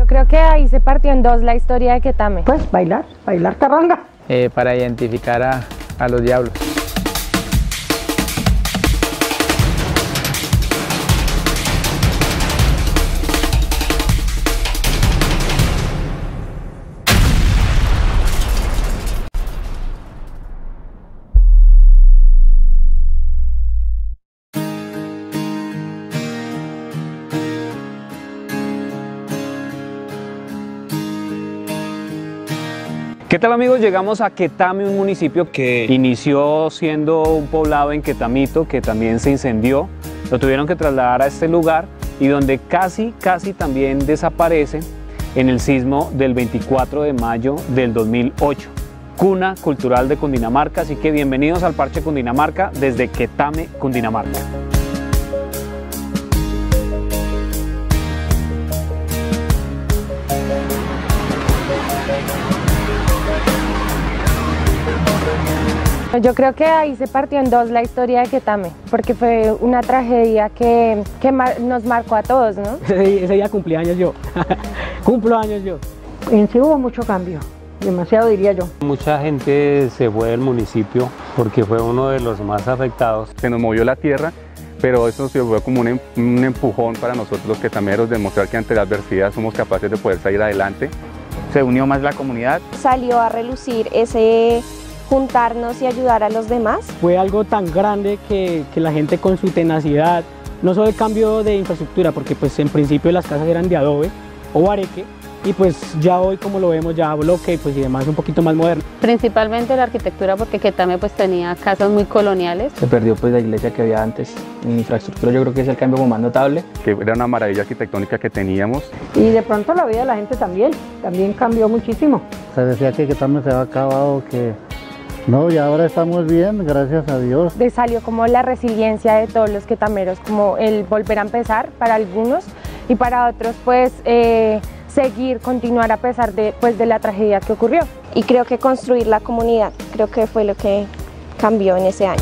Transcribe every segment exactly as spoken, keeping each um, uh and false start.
Yo creo que ahí se partió en dos la historia de Quetame. Pues bailar, bailar carranga. Eh, para identificar a, a los diablos. ¿Qué tal, amigos? Llegamos a Quetame, un municipio que inició siendo un poblado en Quetamito, que también se incendió, lo tuvieron que trasladar a este lugar y donde casi, casi también desaparece en el sismo del veinticuatro de mayo del dos mil ocho. Cuna cultural de Cundinamarca, así que bienvenidos al Parche Cundinamarca desde Quetame, Cundinamarca. Yo creo que ahí se partió en dos la historia de Quetame, porque fue una tragedia que, que mar nos marcó a todos, ¿no? Ese, ese día cumplí años yo, cumplo años yo. En sí hubo mucho cambio, demasiado diría yo. Mucha gente se fue del municipio porque fue uno de los más afectados. Se nos movió la tierra, pero eso se fue como un, un empujón para nosotros los quetameros, demostrar que ante la adversidad somos capaces de poder salir adelante. Se unió más la comunidad. Salió a relucir ese juntarnos y ayudar a los demás. Fue algo tan grande que, que la gente con su tenacidad, no solo el cambio de infraestructura, porque pues en principio las casas eran de adobe o bareque, y pues ya hoy como lo vemos ya bloque pues, y demás un poquito más moderno. Principalmente la arquitectura, porque Quetame pues tenía casas muy coloniales. Se perdió pues la iglesia que había antes. En infraestructura yo creo que es el cambio más notable. Que era una maravilla arquitectónica que teníamos. Y de pronto la vida de la gente también, también cambió muchísimo. Se decía que Quetame se había acabado, que no, y ahora estamos bien, gracias a Dios. De salió como la resiliencia de todos los quetameros, como el volver a empezar para algunos y para otros pues eh, seguir, continuar a pesar de, pues, de la tragedia que ocurrió. Y creo que construir la comunidad, creo que fue lo que cambió en ese año.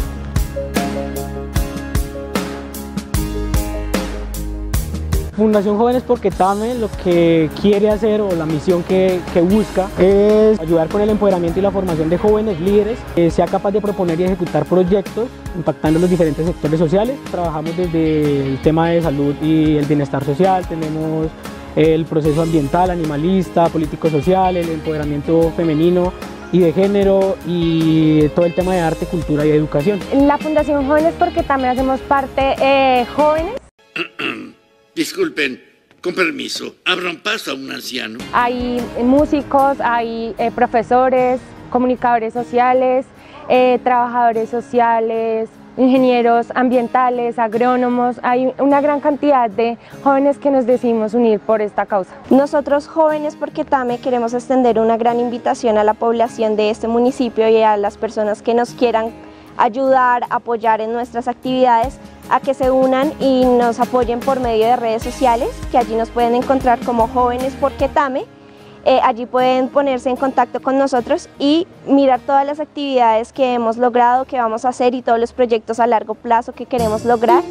Fundación Jóvenes por Quetame lo que quiere hacer o la misión que, que busca es ayudar con el empoderamiento y la formación de jóvenes líderes, que sea capaz de proponer y ejecutar proyectos impactando los diferentes sectores sociales. Trabajamos desde el tema de salud y el bienestar social, tenemos el proceso ambiental, animalista, político-social, el empoderamiento femenino y de género y todo el tema de arte, cultura y educación. En la Fundación Jóvenes por Quetame hacemos parte eh, jóvenes. Disculpen, con permiso, abran paso a un anciano. Hay músicos, hay eh, profesores, comunicadores sociales, eh, trabajadores sociales, ingenieros ambientales, agrónomos. Hay una gran cantidad de jóvenes que nos decidimos unir por esta causa. Nosotros Jóvenes por Quetame queremos extender una gran invitación a la población de este municipio y a las personas que nos quieran ayudar, apoyar en nuestras actividades, a que se unan y nos apoyen por medio de redes sociales, que allí nos pueden encontrar como Jóvenes por Quetame. Eh, allí pueden ponerse en contacto con nosotros y mirar todas las actividades que hemos logrado, que vamos a hacer y todos los proyectos a largo plazo que queremos lograr.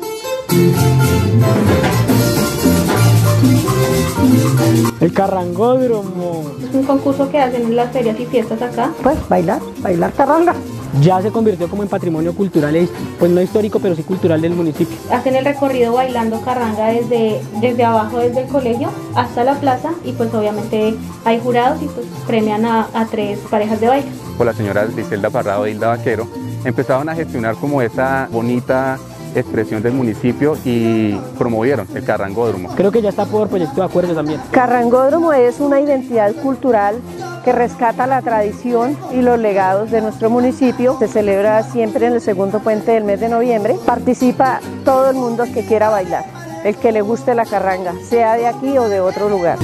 El carrangódromo. Es un concurso que hacen en las ferias y fiestas acá. Pues bailar, bailar carranga. Ya se convirtió como en patrimonio cultural, pues no histórico, pero sí cultural del municipio. Hacen el recorrido bailando carranga desde, desde abajo, desde el colegio hasta la plaza, y pues obviamente hay jurados y pues premian a, a tres parejas de baile. Con la señora Griselda Parrado e Hilda Vaquero empezaron a gestionar como esa bonita expresión del municipio y promovieron el carrangódromo. Creo que ya está por proyecto de acuerdo también. Carrangódromo es una identidad cultural que rescata la tradición y los legados de nuestro municipio. Se celebra siempre en el segundo puente del mes de noviembre. Participa todo el mundo que quiera bailar, el que le guste la carranga, sea de aquí o de otro lugar.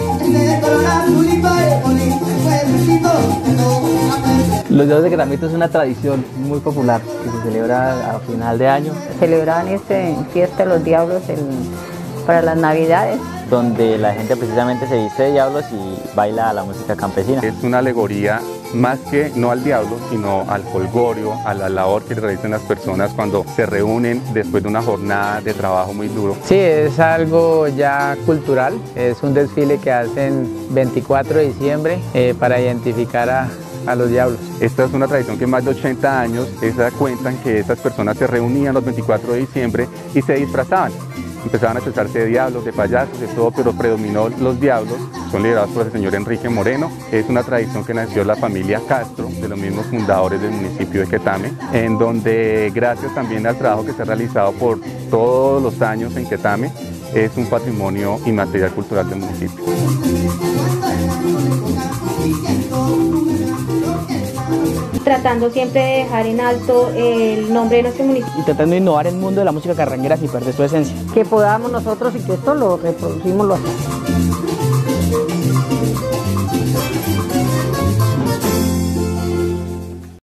Los días de Quetamito es una tradición muy popular que se celebra a final de año. Celebraban este, fiesta de los diablos el, para las navidades donde la gente precisamente se viste de diablos y baila la música campesina. Es una alegoría más que no al diablo, sino al folgorio, a la labor que realizan las personas cuando se reúnen después de una jornada de trabajo muy duro. Sí, es algo ya cultural, es un desfile que hacen veinticuatro de diciembre eh, para identificar a, a los diablos. Esta es una tradición que más de ochenta años esa, cuentan que esas personas se reunían los veinticuatro de diciembre y se disfrazaban. Empezaban a disfrazarse de diablos, de payasos, de todo, pero predominó los diablos. Son liderados por el señor Enrique Moreno. Es una tradición que nació la familia Castro, de los mismos fundadores del municipio de Quetame, en donde gracias también al trabajo que se ha realizado por todos los años en Quetame, es un patrimonio inmaterial cultural del municipio. Tratando siempre de dejar en alto el nombre de nuestro municipio. Y tratando de innovar el mundo de la música carranguera sin perder su esencia. Que podamos nosotros y que esto lo reproducimos, lo hacemos.